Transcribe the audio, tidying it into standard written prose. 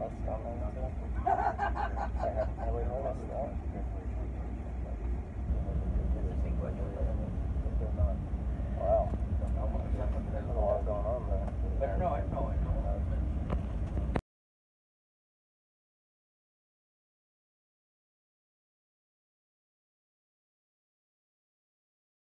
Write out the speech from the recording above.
Wow. There's a lot going on there. But no,